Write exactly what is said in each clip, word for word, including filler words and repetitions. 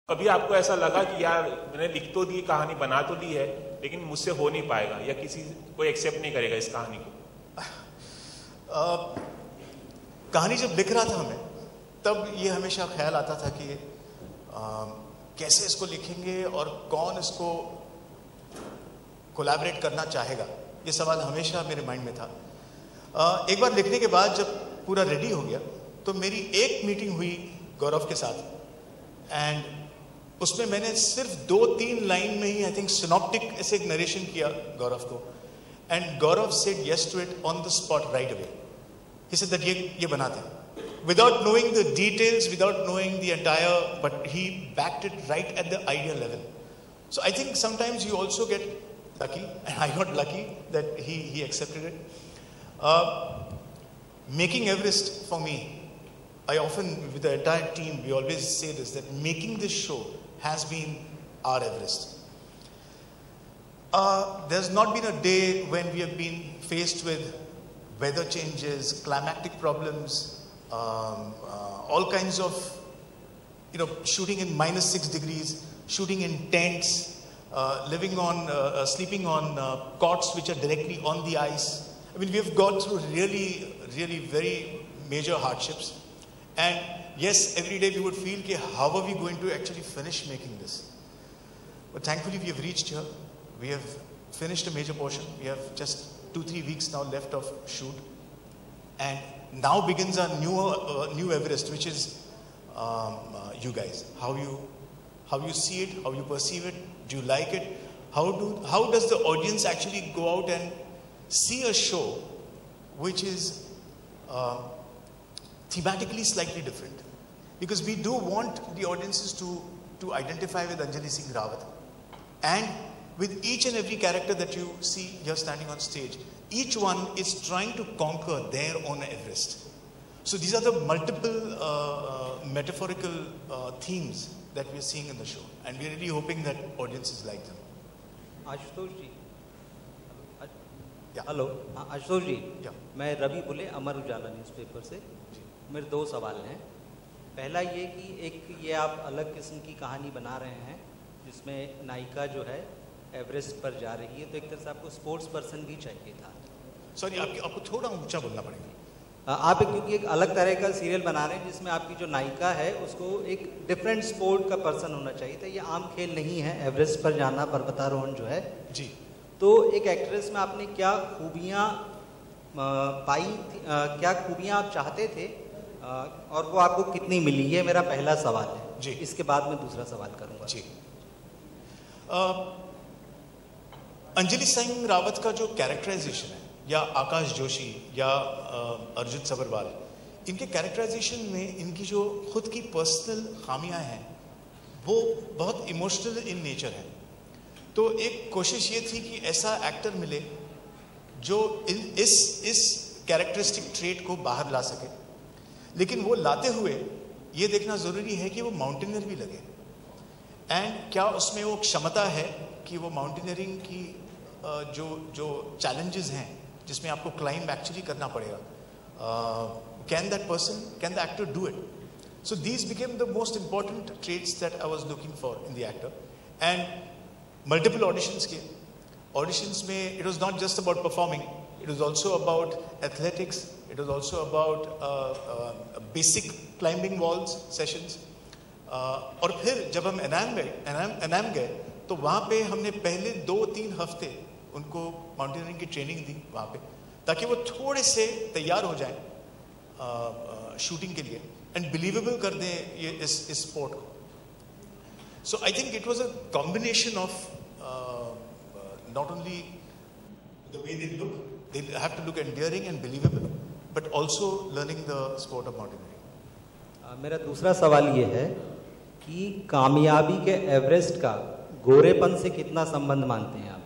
कभी आपको ऐसा लगा कि यार मैंने लिख तो दी, कहानी बना तो दी है, लेकिन मुझसे हो नहीं पाएगा या किसी कोई एक्सेप्ट नहीं करेगा इस कहानी को? आ, कहानी जब लिख रहा था मैं, तब ये हमेशा ख्याल आता था कि आ, कैसे इसको लिखेंगे और कौन इसको कोलैबोरेट करना चाहेगा। ये सवाल हमेशा मेरे माइंड में था। आ, एक बार लिखने के बाद जब पूरा रेडी हो गया तो मेरी एक मीटिंग हुई गौरव के साथ, एंड उसमें मैंने सिर्फ दो तीन लाइन में ही आई थिंक सिनॉप्टिक ऐसे एक नरेशन किया गौरव को, and Gaurav said yes to it on the spot right away. He said that ये ये बनाते हैं without knowing the details, without knowing the entire, but he backed it right at the idea level. So I think sometimes you also get lucky, and I got lucky that he he accepted it. Uh, making Everest for me, I often, with the entire team, we always say this, that making this show has been our Everest. Uh, there's not been a day when we have been faced with weather changes, climatic problems, um, uh, all kinds of, you know, shooting in minus six degrees, shooting in tents, uh, living on, uh, uh, sleeping on uh, cots which are directly on the ice. I mean, we have gone through really, really very major hardships. And yes, every day we would feel, okay, how are we going to actually finish making this? But thankfully we have reached here. We have finished a major portion. We have just two, three weeks now left of shoot. And now begins our new, uh, new Everest, which is um, uh, you guys. How you, how you see it, how you perceive it, do you like it? How, do, how does the audience actually go out and see a show which is uh, thematically slightly different? Because we do want the audiences to, to identify with Anjali Singh Rawat. And with each and every character that you see here standing on stage, each one is trying to conquer their own Everest. So these are the multiple uh, uh, metaphorical uh, themes that we are seeing in the show. And we are really hoping that audiences like them. Ashutosh ji, Yeah. Hello Ashutosh ji, Yeah. मैं रवि बुले, Amar Ujala newspaper से। मेरे दो सवाल हैं। पहला ये कि एक ये आप अलग किस्म की कहानी बना रहे हैं जिसमें नायिका जो है एवरेस्ट पर जा रही है, तो एक तरह से आपको स्पोर्ट्स पर्सन भी चाहिए था। सॉरी, आपकी आपको थोड़ा ऊंचा बोलना पड़ेगा। आप एक क्योंकि एक अलग तरह का सीरियल बना रहे हैं जिसमें आपकी जो नायिका है उसको एक डिफरेंट स्पोर्ट का पर्सन होना चाहिए था। ये आम खेल नहीं है एवरेस्ट पर जाना, पर्वतारोहण जो है जी। तो एक एक्ट्रेस में आपने क्या खूबियाँ पाई थी, आ, क्या खूबियाँ आप चाहते थे आ, और वो आपको कितनी मिली? ये मेरा पहला सवाल है जी। इसके बाद मैं दूसरा सवाल करूँगा जी। अंजलि सिंह रावत का जो कैरेक्टराइजेशन है, या आकाश जोशी या अर्जुन सबरवाल, इनके कैरेक्टराइजेशन में इनकी जो खुद की पर्सनल खामियां हैं वो बहुत इमोशनल इन नेचर है। तो एक कोशिश ये थी कि ऐसा एक्टर मिले जो इस इस कैरेक्टरिस्टिक ट्रेट को बाहर ला सके, लेकिन वो लाते हुए ये देखना ज़रूरी है कि वो माउंटेनियर भी लगे, एंड क्या उसमें वो क्षमता है कि वो माउंटेनियरिंग की जो जो चैलेंजेस हैं जिसमें आपको क्लाइंब एक्चुअली करना पड़ेगा, can that person, can the actor do it? So these became the most important traits that I was looking for in the actor. And multiple auditions किए। ऑडिशंस में it was not just about performing, it was also about athletics, it was also about basic climbing walls sessions. और फिर जब हम एनाम गए एनाम एनाम गए तो वहाँ पे हमने पहले दो तीन हफ्ते उनको माउंटेनियरिंग की ट्रेनिंग दी वहाँ पे, ताकि वो थोड़े से तैयार हो जाएं शूटिंग के लिए एंड बिलीवेबल कर दें ये इस इस स्पोर्ट को। So I think it was a combination of not only the way they look, they have to look endearing and believable, but also learning the sport of mountaineering. मेरा दूसरा सवाल ये है कि कामयाबी के एवरेस्ट का गोरेपन से कितना संबंध मानते हैं आप?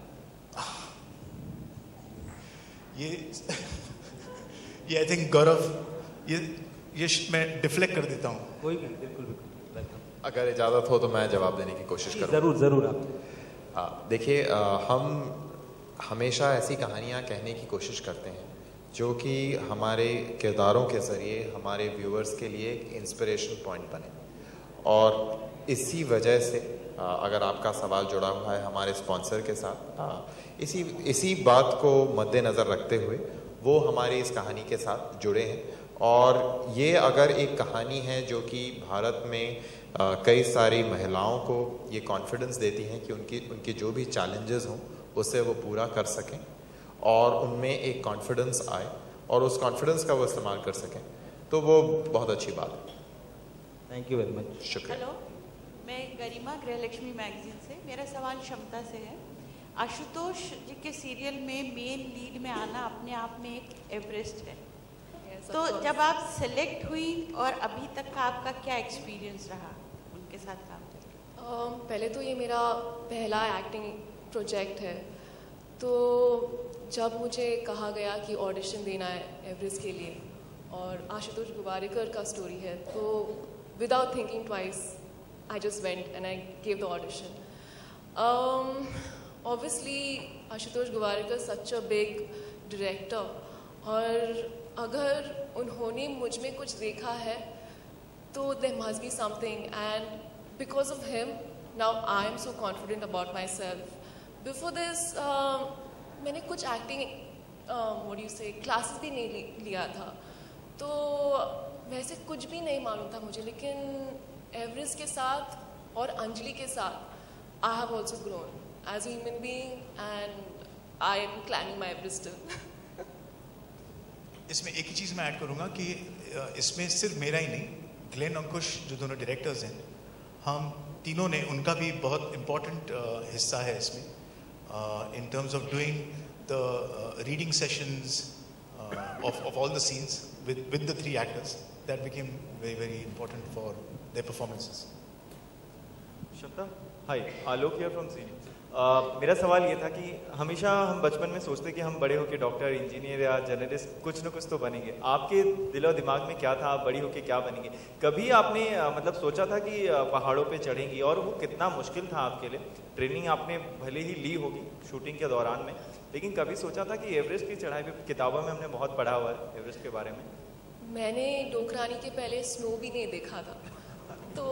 ये ये आई थिंक गौरव, ये ये मैं डिफ्लेक्ट कर देता हूँ। कोई भी, बिल्कुल बिल्कुल। अगर इजाज़त हो तो मैं जवाब देने की कोशिश करूँ। ज़रूर ज़रूर आप। हाँ, देखिए, हम हमेशा ऐसी कहानियाँ कहने की कोशिश करते हैं जो कि हमारे किरदारों के ज़रिए हमारे व्यूअर्स के लिए एक इंस्पिरेशन पॉइंट बने। और इसी वजह से आ, अगर आपका सवाल जुड़ा हुआ है हमारे स्पॉन्सर के साथ, आ, इसी इसी बात को मद्देनज़र रखते हुए वो हमारी इस कहानी के साथ जुड़े हैं। और ये अगर एक कहानी है जो कि भारत में आ, कई सारी महिलाओं को ये कॉन्फिडेंस देती हैं कि उनकी उनके जो भी चैलेंजेस हों उसे वो पूरा कर सकें और उनमें एक कॉन्फिडेंस आए और उस कॉन्फिडेंस का वो इस्तेमाल कर सकें, तो वो बहुत अच्छी बात है। Thank you very much. शुक्रिया। हेलो, मैं गरिमा गृहलक्ष्मी मैगजीन से, मेरा सवाल क्षमता से है। आशुतोष जी के सीरियल में मेन लीड में आना अपने आप में एक एवरेस्ट है। yes, तो जब आप सेलेक्ट हुई और अभी तक का आपका क्या एक्सपीरियंस रहा उनके साथ काम करके? uh, पहले तो ये मेरा पहला एक्टिंग प्रोजेक्ट है, तो जब मुझे कहा गया कि ऑडिशन देना है एवरेस्ट के लिए और आशुतोष गुवारिकर का स्टोरी है, तो without thinking twice I just went and I gave the audition. Obviously Ashutosh Gowariker such a big director, और अगर उन्होंने मुझ में कुछ देखा है तो there must be something, and because of him now I am so confident about myself. Before this मैंने कुछ acting what do you say classes भी नहीं लि, लिया था, तो वैसे कुछ भी नहीं मालूम था मुझे, लेकिन एवरेस्ट के साथ और अंजलि के साथ I have also grown as a human being and I am climbing my Everest. इसमें एक ही चीज़ मैं ऐड करूँगा कि इसमें सिर्फ मेरा ही नहीं, ग्लेन अंकुश जो दोनों डायरेक्टर्स हैं, हम तीनों ने, उनका भी बहुत इम्पोर्टेंट हिस्सा है इसमें, in terms of doing the reading sessions of of all the scenes with with the three actors. That became very very important for their performances. क्षमता, हाय, आलोक हियर फ्रॉम सीनी। मेरा सवाल ये था कि हमेशा हम बचपन में सोचते कि हम बड़े होकर डॉक्टर, इंजीनियर या जर्नलिस्ट कुछ ना कुछ तो बनेंगे। आपके दिल और दिमाग में क्या था, आप बड़ी होकर क्या बनेंगे? कभी आपने आ, मतलब सोचा था कि आ, पहाड़ों पे चढ़ेंगी, और वो कितना मुश्किल था आपके लिए? ट्रेनिंग आपने भले ही ली होगी शूटिंग के दौरान में, लेकिन कभी सोचा था कि एवरेस्ट की चढ़ाई पे, किताबों में हमने बहुत पढ़ा हुआ है एवरेस्ट के बारे में। मैंने डोकरानी के पहले स्नो भी नहीं देखा था, तो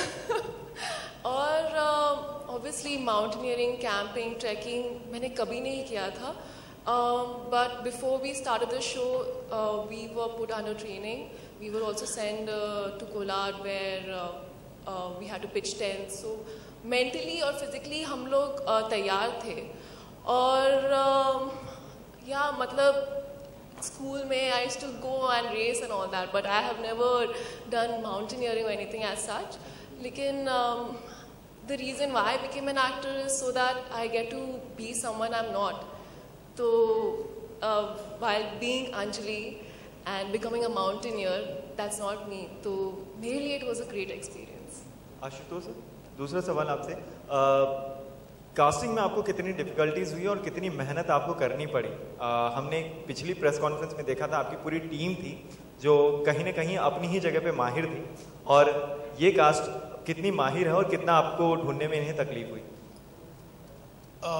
और ऑब्वियसली माउंटेनियरिंग, कैंपिंग, ट्रैकिंग मैंने कभी नहीं किया था, but before we started the show we were put under training, we were also send to Kolad where we had to pitch tent, so mentally और फिजिकली हम लोग uh, तैयार थे। और uh, या मतलब स्कूल में I used to go and race and all that, but I have never done mountaineering और एनीथिंग एज सच, लेकिन the reason why I became an actor is so that I get to be someone I am not. तो while being Anjali and becoming a mountaineer, that's not me, तो मेरे लिए it was a great experience. Ashutosh, दूसरा सवाल आपसे, uh, casting में आपको कितनी डिफ़िकल्टीज हुई और कितनी मेहनत आपको करनी पड़ी? आ, हमने पिछली प्रेस कॉन्फ्रेंस में देखा था आपकी पूरी टीम थी जो कहीं ना कहीं अपनी ही जगह पे माहिर थी, और ये कास्ट कितनी माहिर है और कितना आपको ढूंढने में इन्हें तकलीफ हुई? आ,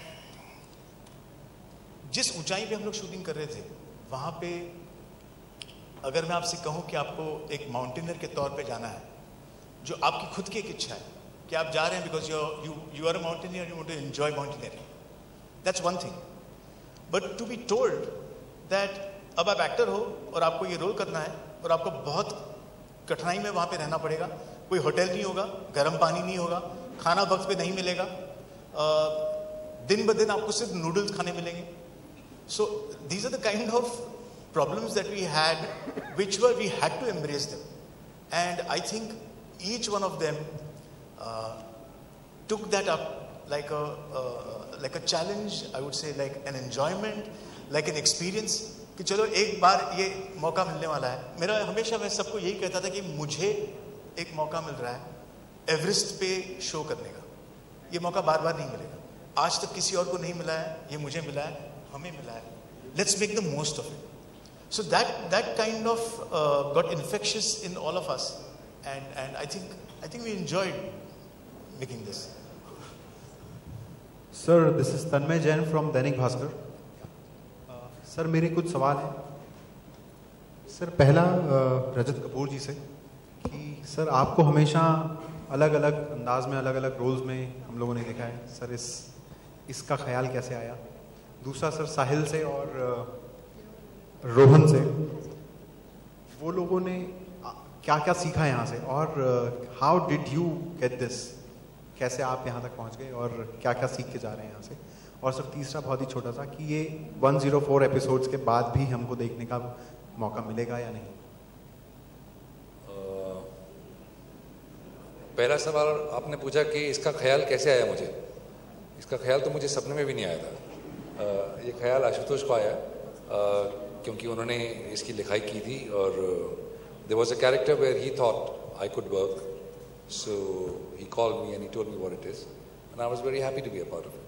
जिस ऊंचाई पे हम लोग शूटिंग कर रहे थे वहाँ पे अगर मैं आपसे कहूँ कि आपको एक माउंटेनियर के तौर पे जाना है, जो आपकी खुद की एक इच्छा है कि आप जा रहे हैं because you you you are a mountaineer, you want to enjoy mountaineering, that's one thing, but to be told that अब आप एक्टर हो और आपको ये रोल करना है और आपको बहुत कठिनाई में वहाँ पे रहना पड़ेगा, कोई होटल नहीं होगा, गर्म पानी नहीं होगा, खाना वक्त पे नहीं मिलेगा, दिन ब दिन आपको सिर्फ नूडल्स खाने मिलेंगे। So these are the kind of problems that we had, which were we had to embrace them, and I think each one of them uh, took that up like a uh, like a challenge, I would say, like an enjoyment, like an experience कि चलो एक बार ये मौका मिलने वाला है। मेरा हमेशा मैं सबको यही कहता था कि मुझे एक मौका मिल रहा है एवरेस्ट पे शो करने का, ये मौका बार बार नहीं मिलेगा, आज तक किसी और को नहीं मिला है, ये मुझे मिला है, हमें मिला है, let's make the most of it. So that that kind of uh, got infectious in all of us, and and I think I think we enjoyed making this. Sir, this is Tanmay Jain from Dainik Bhaskar. Sir मेरे कुछ सवाल हैं। Sir पहला रजत कपूर जी से कि sir आपको हमेशा अलग अलग अंदाज में, अलग अलग रोल्स में हम लोगों ने देखा है सर, इस इसका ख्याल कैसे आया? दूसरा सर, साहिल से और रोहन से, वो लोगों ने क्या क्या सीखा यहाँ से, और how did you get this, कैसे आप यहाँ तक पहुँच गए और क्या क्या सीख के जा रहे हैं यहाँ से? और सर तीसरा बहुत ही छोटा सा कि ये एक सौ चार एपिसोड्स के बाद भी हमको देखने का मौका मिलेगा या नहीं? पहला सवाल आपने पूछा कि इसका ख्याल कैसे आया मुझे। इसका ख्याल तो मुझे सपने में भी नहीं आया था। ये ख्याल आशुतोष को आया क्योंकि उन्होंने इसकी लिखाई की थी और there was a character where he thought I could work, so he called me and he told me what it is and I was very happy to be a part of it.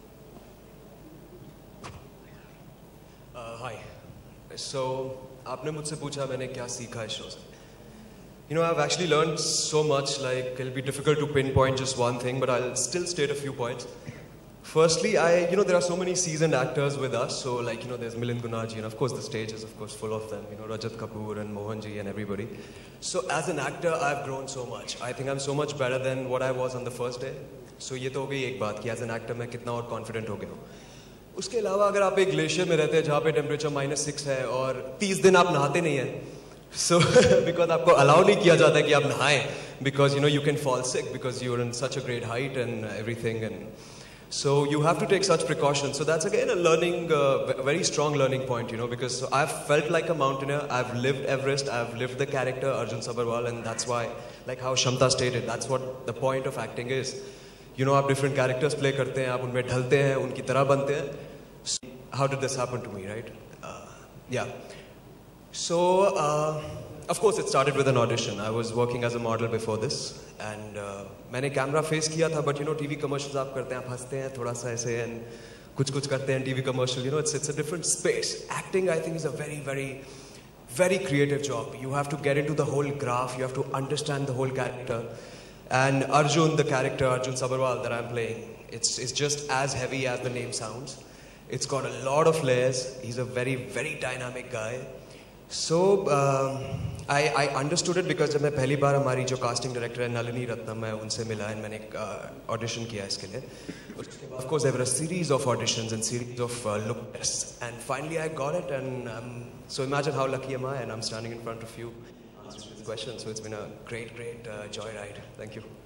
Hi, so आपने मुझसे पूछा मैंने क्या सीखा इस show से। You know, I've actually learned so much, like it'll be difficult to pinpoint just one thing, but I'll still state a few points. Firstly, I, you know, there are so many seasoned actors with us, so like, you know, there's Milind Gunaji, and of course the stage is of course full of them, you know, Rajat Kapoor and Mohanji and everybody. So as an actor, I've grown so much. I think I'm so much better than what I was on the first day. So ये तो हो गई एक बात कि as an actor मैं कितना और confident हो गया हूँ। उसके अलावा अगर आप एक ग्लेशियर में रहते हैं जहाँ पे टेम्परेचर माइनस सिक्स है और तीस दिन आप नहाते नहीं हैं, so because आपको अलाउ नहीं किया जाता है कि आप नहाएं, because you know you can fall sick because you're in such a great height and everything, and so you have to take such precautions. So that's again a learning, uh, very strong learning point, you know, because I've felt like a mountaineer. I've lived Everest. I've lived the character Arjun Sabharwal, and that's why, like how Shamta stated, that's what the point of acting is. You know, आप different characters play करते हैं, आप उनमें ढलते हैं, उनकी तरह बनते हैं. So, how did this happen to me, right? Uh, yeah. So, uh, of course, it started with an audition. I was working as a model before this, and uh, मैंने कैमरा फेस किया था, but you know, TV commercials आप करते हैं, आप हंसते हैं थोड़ा सा ऐसे, and कुछ कुछ करते हैं TV commercial. You know, it's it's a different space. Acting, I think, is a very, very, very creative job. You have to get into the whole graph. You have to understand the whole character. And Arjun, the character Arjun Sabharwal that I'm playing, it's it's just as heavy as the name sounds. It's got a lot of layers. He's a very, very dynamic guy. So um, I, I understood it because जब मैं पहली बार हमारी जो casting director है नलिनी रत्नम, मैं उनसे मिला और मैंने audition किया इसके लिए. Of course, there were a series of auditions and series of uh, look tests, and finally I got it. And um, so imagine how lucky am I, and I'm standing in front of you answering this question. So it's been a great, great uh, joyride. Thank you.